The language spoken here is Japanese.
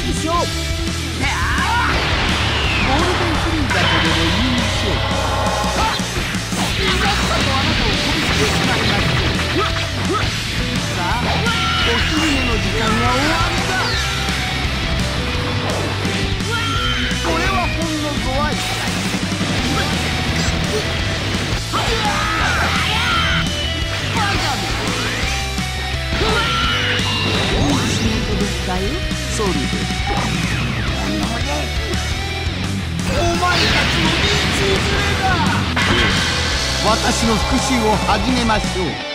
師匠。ゴールデンフリーザとでも言いましょう。さっさとあなたを殺してしまいましょう。さあ、お昼寝の時間が終わった。これはほんのご挨拶。大仕事でしたよ、ソルベ。お前たちの道連れだ。私の復讐を始めましょう。